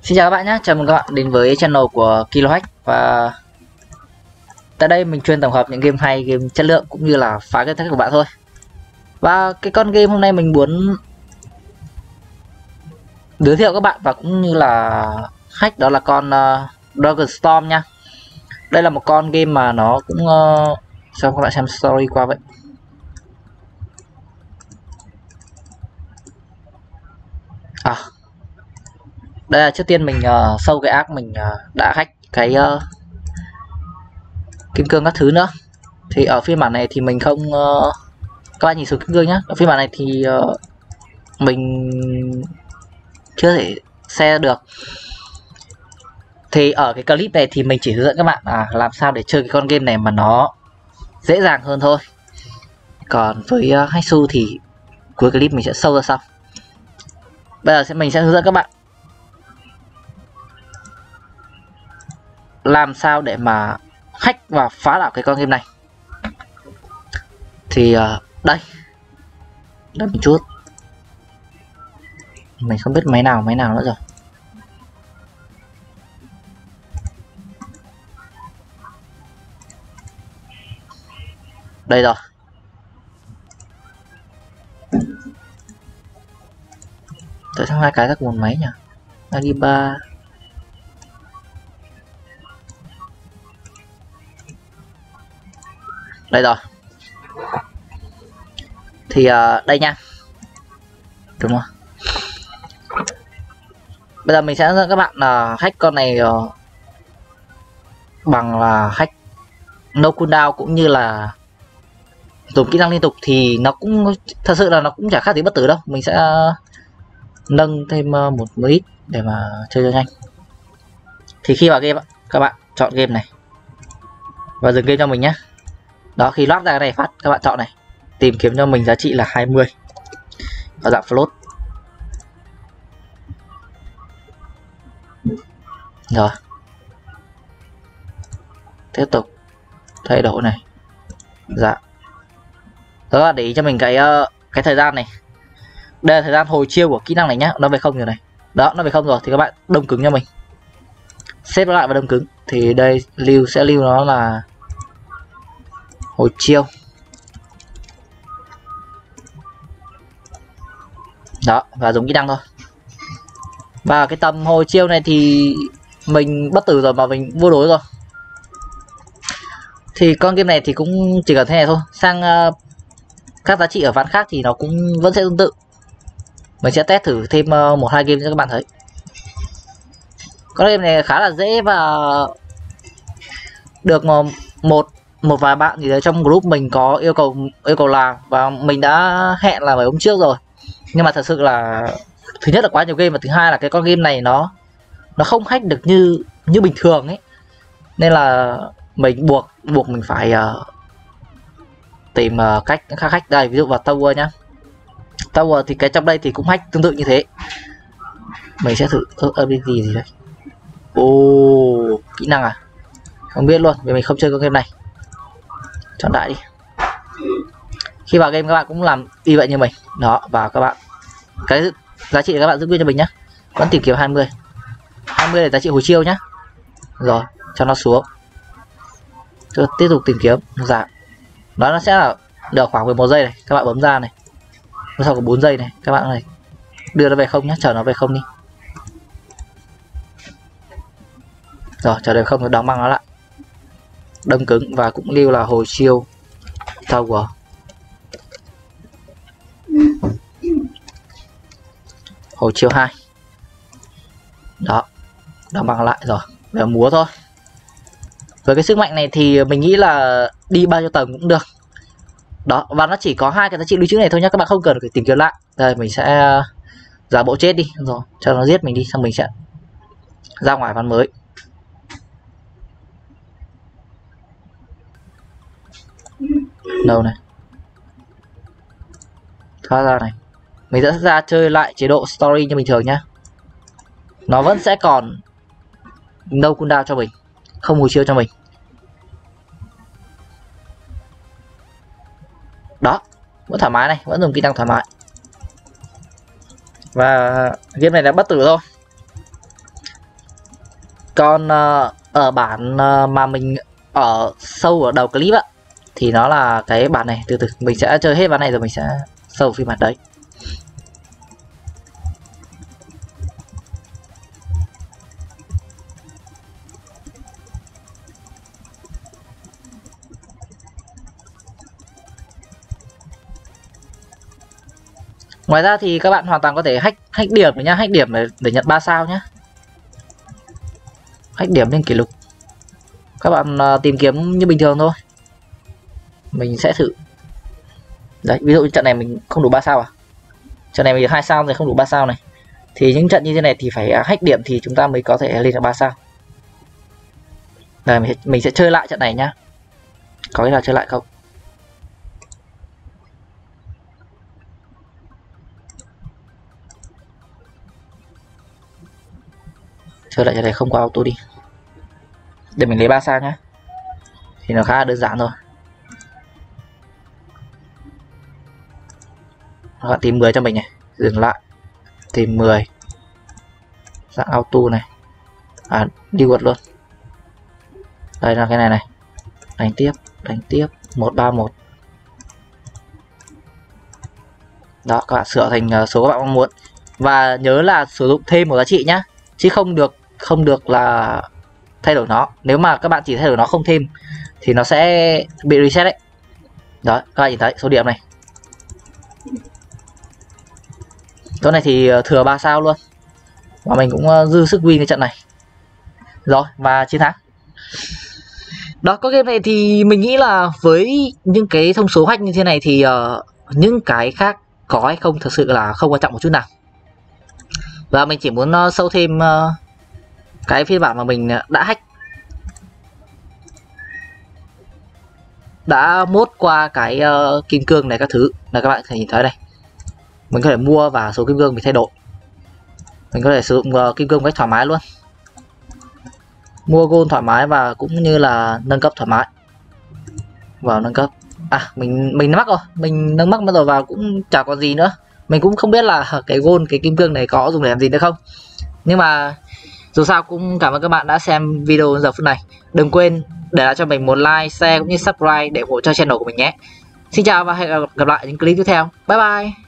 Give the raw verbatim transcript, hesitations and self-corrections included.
Xin chào các bạn nhé, chào mừng các bạn đến với channel của Kilohack. Và tại đây mình chuyên tổng hợp những game hay, game chất lượng cũng như là phá cái thách của bạn thôi. Và cái con game hôm nay mình muốn giới thiệu các bạn và cũng như là hack đó là con uh, Dragon Storm nha. Đây là một con game mà nó cũng uh... sao các bạn xem story qua vậy. À, đây là trước tiên mình uh, sâu cái ác mình uh, đã hack cái uh, kim cương các thứ nữa. Thì ở phiên bản này thì mình không uh, các bạn nhìn số kim cương nhá. Ở phiên bản này thì uh, mình chưa thể xe được. Thì ở cái clip này thì mình chỉ hướng dẫn các bạn à, làm sao để chơi cái con game này mà nó dễ dàng hơn thôi. Còn với uh, Hacksu thì cuối clip mình sẽ sâu ra sau. Bây giờ sẽ mình sẽ hướng dẫn các bạn làm sao để mà hack và phá đảo cái con game này. Thì uh, đây đợi một chút, mình không biết máy nào máy nào nữa rồi. Đây rồi. Tại sao hai cái ra cùng một máy nhỉ? Agiba. Đây rồi. Thì uh, đây nha. Đúng không? Bây giờ mình sẽ hướng dẫn các bạn là uh, hack con này uh, bằng là hack no cooldown cũng như là dùng kỹ năng liên tục. Thì nó cũng thật sự là nó cũng chả khác gì bất tử đâu. Mình sẽ uh, nâng thêm uh, một ít để mà chơi cho nhanh. Thì khi vào game các bạn chọn game này và dừng game cho mình nhé. Đó, khi loát ra cái này phát các bạn chọn này, tìm kiếm cho mình giá trị là hai mươi ở dạng float. Rồi tiếp tục thay đổi này. Dạ. Đó là để ý cho mình cái cái thời gian này. Đây là thời gian hồi chiêu của kỹ năng này nhá. Nó về không rồi này. Đó, nó về không rồi thì các bạn đông cứng cho mình. Xếp nó lại và đông cứng. Thì đây lưu sẽ lưu nó là hồi chiêu. Đó, và dùng kỹ năng thôi. Và cái tầm hồi chiêu này thì mình bất tử rồi mà mình vô đối rồi. Thì con game này thì cũng chỉ cần thế này thôi. Sang uh, các giá trị ở ván khác thì nó cũng vẫn sẽ tương tự. Mình sẽ test thử thêm uh, một hai game cho các bạn thấy. Con game này khá là dễ và được một một một vài bạn gì đấy trong group mình có yêu cầu yêu cầu làm và mình đã hẹn là mấy hôm trước rồi. Nhưng mà thật sự là thứ nhất là quá nhiều game và thứ hai là cái con game này nó nó không hack được như như bình thường ấy. Nên là mình buộc buộc mình phải uh, tìm uh, cách khác hack. Đây ví dụ vào tower nhá. Tower thì cái trong đây thì cũng hack tương tự như thế. Mình sẽ thử ability gì đây. Ồ, kỹ năng à? Không biết luôn vì mình không chơi con game này. Chọn đại đi. Khi vào game các bạn cũng làm y vậy như mình. Đó, và các bạn cái giá trị các bạn giữ nguyên cho mình nhá. Vẫn tìm kiếm hai mươi. hai mươi là giá trị hồi chiêu nhá. Rồi, cho nó xuống. Tôi tiếp tục tìm kiếm. Dạ. Đó, nó sẽ là được khoảng mười một giây này, các bạn bấm ra này. Sau có bốn giây này, các bạn này đưa nó về không nhá, chờ nó về không đi. Rồi, chờ đợi không nó đóng băng nó lại. Đông cứng và cũng lưu là hồi chiêu tower. Hồi chiêu hai. Đó, đóng băng lại rồi. Bây giờ múa thôi. Với cái sức mạnh này thì mình nghĩ là đi bao nhiêu tầng cũng được. Đó, và nó chỉ có hai cái giá trị lưu trữ này thôi nhá, các bạn không cần phải tìm kiếm lại. Đây mình sẽ giả bộ chết đi rồi, cho nó giết mình đi, xong mình sẽ ra ngoài ván mới. Đâu này. Thoát ra này. Mình sẽ ra chơi lại chế độ story như bình thường nhá. Nó vẫn sẽ còn no cooldown cho mình, không hồi chiêu cho mình. Đó, vẫn thoải mái này, vẫn dùng kỹ năng thoải mái. Và game này là bất tử thôi. Còn uh, ở bản uh, mà mình ở sâu ở đầu clip á thì nó là cái bản này. Từ từ mình sẽ chơi hết bản này rồi mình sẽ sâu phiên bản đấy. Ngoài ra thì các bạn hoàn toàn có thể hack hack điểm nhá, hack điểm để, để nhận ba sao nhá. Hack điểm lên kỷ lục. Các bạn uh, tìm kiếm như bình thường thôi. Mình sẽ thử. Đấy, ví dụ như trận này mình không đủ ba sao à? Trận này mình hai sao rồi không đủ ba sao này. Thì những trận như thế này thì phải hack điểm thì chúng ta mới có thể lên được ba sao. Rồi mình, mình sẽ chơi lại trận này nhá. Có cái nào chơi lại không? Chơi lại trận này không có auto đi. Để mình lấy ba sao nhá. Thì nó khá là đơn giản thôi. Các bạn tìm mười cho mình này, dừng lại. Tìm mười. Dạng auto này. À, đi vượt luôn. Đây là cái này này. Đánh tiếp, đánh tiếp, một ba một. Đó, các bạn sửa thành số các bạn mong muốn. Và nhớ là sử dụng thêm một giá trị nhá, chứ không được không được là thay đổi nó. Nếu mà các bạn chỉ thay đổi nó không thêm thì nó sẽ bị reset đấy. Đó, các bạn nhìn thấy số điểm này. Chỗ này thì thừa ba sao luôn. Và mình cũng dư sức win cái trận này. Rồi, và chiến thắng. Đó, có game này thì mình nghĩ là với những cái thông số hack như thế này thì uh, những cái khác có hay không thật sự là không quan trọng một chút nào. Và mình chỉ muốn uh, sâu thêm uh, cái phiên bản mà mình đã hack, đã mốt qua cái uh, kim cương này các thứ là các bạn có thể nhìn thấy đây. Mình có thể mua và số kim cương mình thay đổi. Mình có thể sử dụng uh, kim cương cách thoải mái luôn. Mua gold thoải mái và cũng như là nâng cấp thoải mái. Vào nâng cấp. À, mình mình mắc rồi, mình nâng mắc bắt đầu vào cũng chả có gì nữa. Mình cũng không biết là cái gold, cái kim cương này có dùng để làm gì nữa không. Nhưng mà dù sao cũng cảm ơn các bạn đã xem video đến giờ phút này. Đừng quên để lại cho mình một like, share cũng như subscribe để ủng hộ cho channel của mình nhé. Xin chào và hẹn gặp lại những clip tiếp theo. Bye bye.